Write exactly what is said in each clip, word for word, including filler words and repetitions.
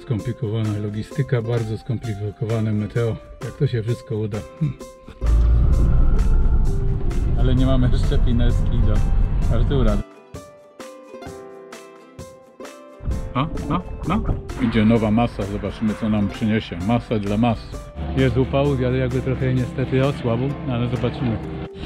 skomplikowana logistyka, bardzo skomplikowane meteo. Jak to się wszystko uda. Hm. Ale nie mamy jeszcze pineski do Artura. No, no, no. Idzie nowa masa, zobaczymy co nam przyniesie. Masa dla mas. Jest upał, wiatr jakby trochę niestety osłabł, ale zobaczymy.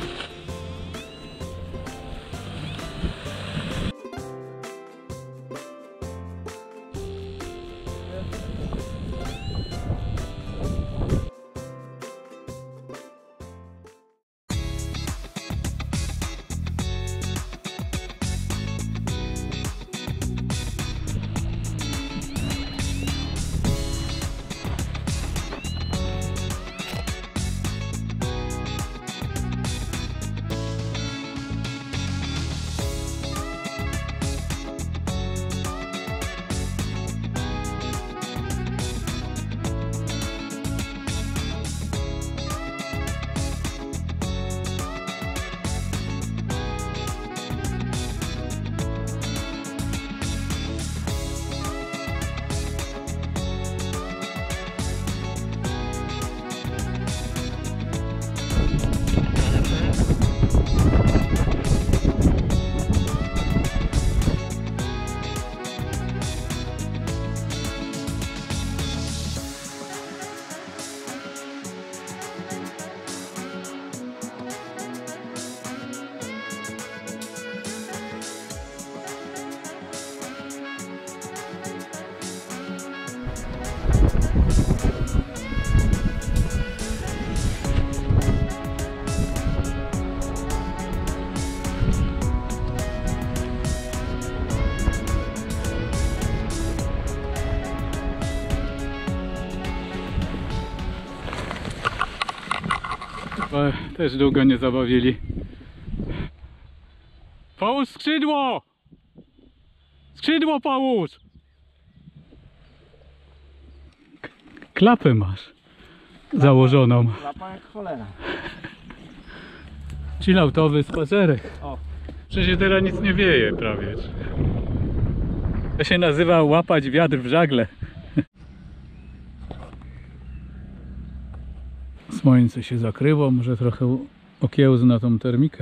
Też długo nie zabawili. Połóż skrzydło! Skrzydło połóż! Klapę masz założoną. Klapa jak cholera. Chilloutowy spacerek. O. Przecież teraz nic nie wieje prawie. To się nazywa łapać wiatr w żagle. Słońce się zakryło, może trochę okiełz na tą termikę.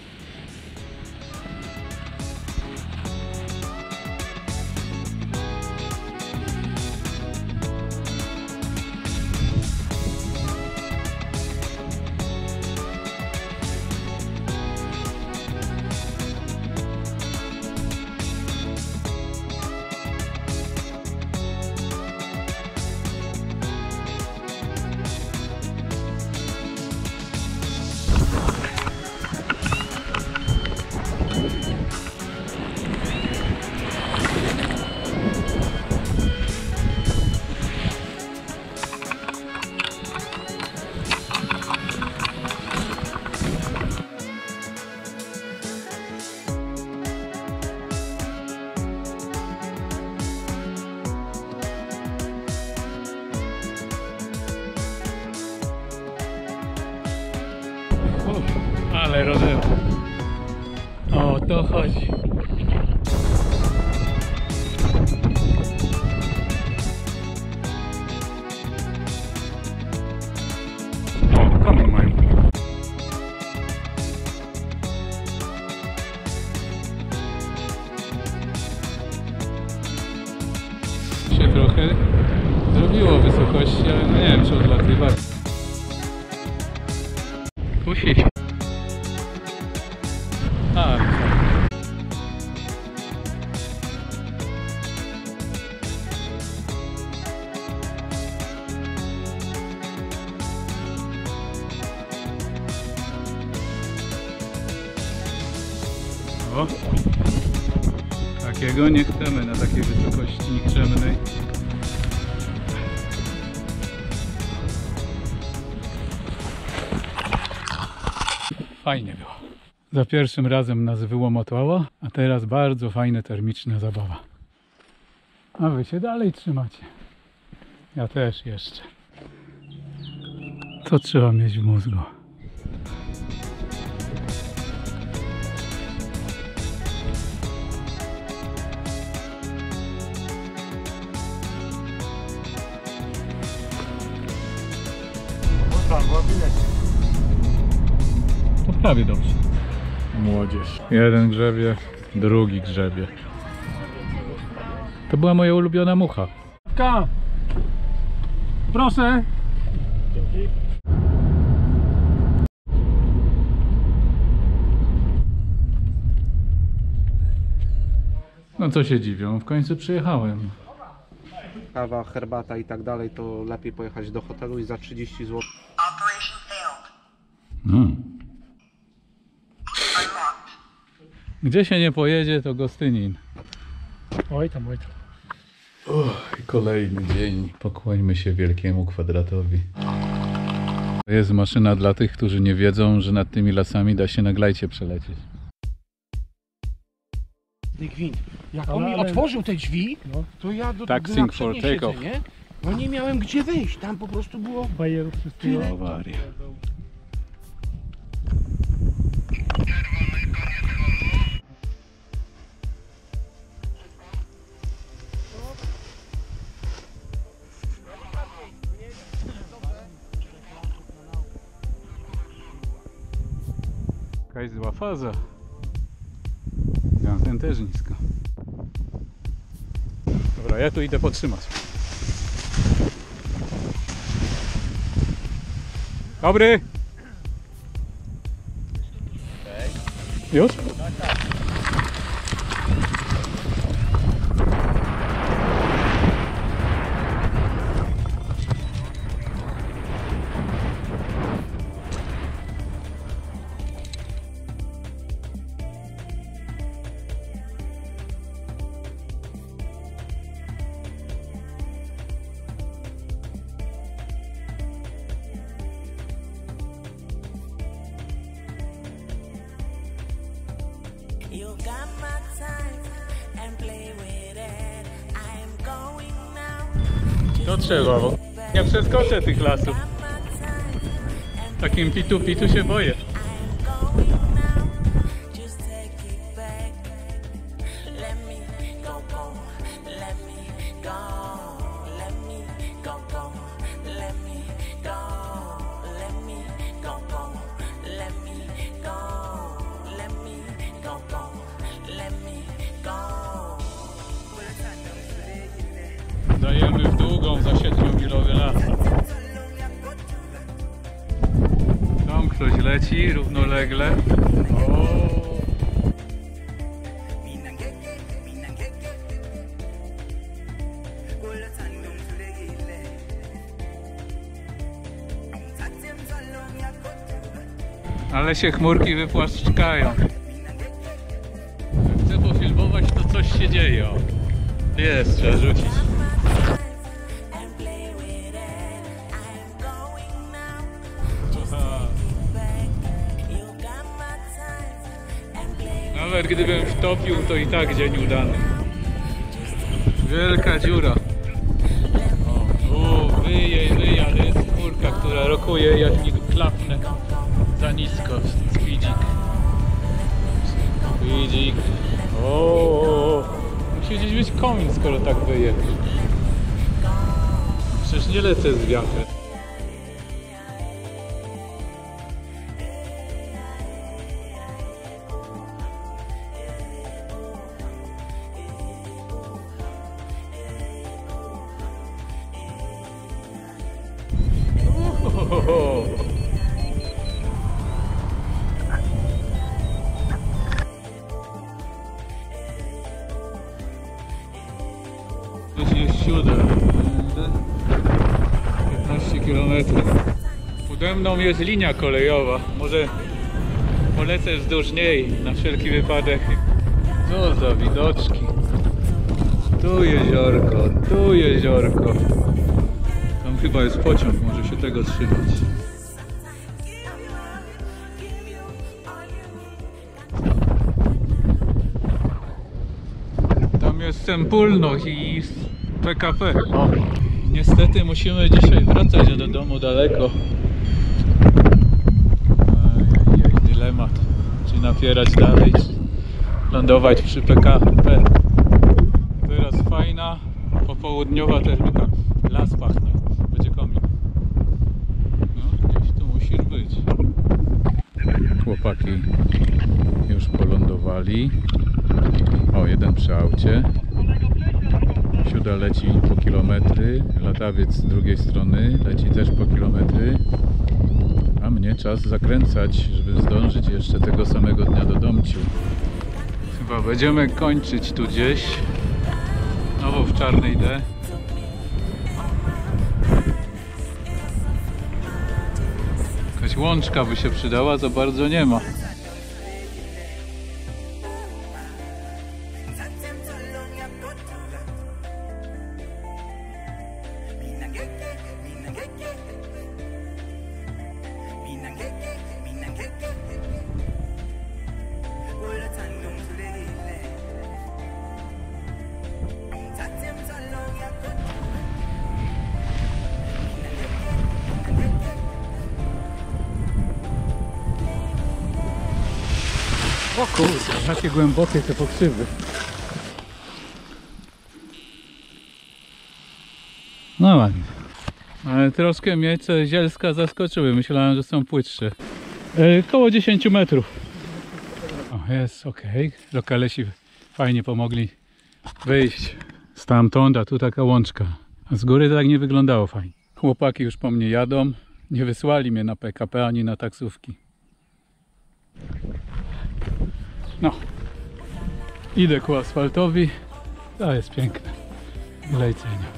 Ale rozerwa. O to chodzi. O, komu mają. Się trochę zrobiło wysokości, ale no nie wiem, czy odlatywać. Kusi się. A, o, takiego nie chcemy na takiej wysokości nikczemnej. Fajnie było. Za pierwszym razem nas wyłomotało, a teraz bardzo fajna termiczna zabawa. A wy się dalej trzymacie. Ja też jeszcze. Co trzeba mieć w mózgu? To prawie dobrze. Młodzież. Jeden grzebie, drugi grzebie. To była moja ulubiona mucha. Proszę. No co się dziwią, w końcu przyjechałem. Kawa, herbata i tak dalej, to lepiej pojechać do hotelu i za trzydzieści złotych. Hmm. Gdzie się nie pojedzie, to Gostynin. Oj tam, oj tam. Uch, kolejny dzień. Pokłońmy się wielkiemu kwadratowi. To jest maszyna dla tych, którzy nie wiedzą, że nad tymi lasami da się na glajcie przelecieć. Gwint. Jak Ale- on mi ale- otworzył te drzwi, No. to ja do Taxing na for przednie takeoff. siedzenie, no nie miałem gdzie wyjść, tam po prostu było... Bajerów wszystkiego. Awaria. Jakaś zła faza. Ten też nisko. Dobra, ja tu idę potrzymać. Dobry! Już? You got my time and play with it. I'm going now. To trzeba, bo nie przeskoczę tych lasów. Got my time and Takim pitu pitu się boję. I'm going now. Just take it back. Let me go, go. Let me go. Let me go, go. Let me go. Let me go, go. Let me go. Let me go, go. Let me go. Dajemy w długą za siedmiomilowy las. Tam ktoś leci równolegle. O! Ale się chmurki wypłaszczkają. Jak chcę pofilmować, to coś się dzieje. O. Jest, trzeba rzucić. And play with it. I'm going now. Just Aha. back. You got my time and play. Nawet gdybym wtopił, to i tak dzień udany. Wielka dziura. O, tu wyje, wyje, ale jest chmurka, która rokuje, jak mi klapnę za nisko. Squidzik. Squidzik. O, o, o. Musi gdzieś być komin, skoro tak wyje. Przecież nie lecę z wiatrem. Ohohoho. Jest siódem. piętnaście kilometrów. Pode mną jest linia kolejowa. Może polecę wzdłuż niej na wszelki wypadek. Co za widoczki. Tu jeziorko, tu jeziorko. Tam chyba jest pociąg, może się tego trzymać. Tam jest Sempólno i P K P. O, niestety musimy dzisiaj wracać do domu daleko. Ej, dylemat. Czy napierać dalej, czy lądować przy P K P. Teraz fajna popołudniowa termika. Las pachnie. Będzie komin. No, gdzieś Chłopaki już polądowali. O, jeden przy aucie. Siuda leci po kilometry. Latawiec z drugiej strony leci też po kilometry. A mnie czas zakręcać, żeby zdążyć jeszcze tego samego dnia do Domciu. Chyba będziemy kończyć tu gdzieś. Znowu w Czarnej D. Jakaś łączka by się przydała, za bardzo nie ma. O kurde, jakie głębokie te pokrzywy. No ładnie. Ale troszkę mnie te zielska zaskoczyły. Myślałem, że są płytsze. E, koło dziesięć metrów. O, jest ok. Lokalesi fajnie pomogli wyjść stamtąd, a tu taka łączka. A z góry to tak nie wyglądało fajnie. Chłopaki już po mnie jadą. Nie wysłali mnie na P K P ani na taksówki. No, idę ku asfaltowi. To jest piękne. Lejcenia.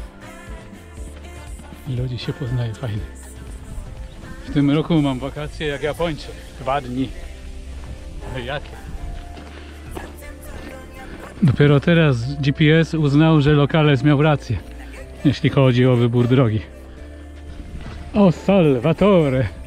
Ludzi się poznaje fajnie. W tym roku mam wakacje jak Japończyk. Dwa dni. Ale jakie? Dopiero teraz G P S uznał, że Lokales miał rację, jeśli chodzi o wybór drogi. O Salvatore!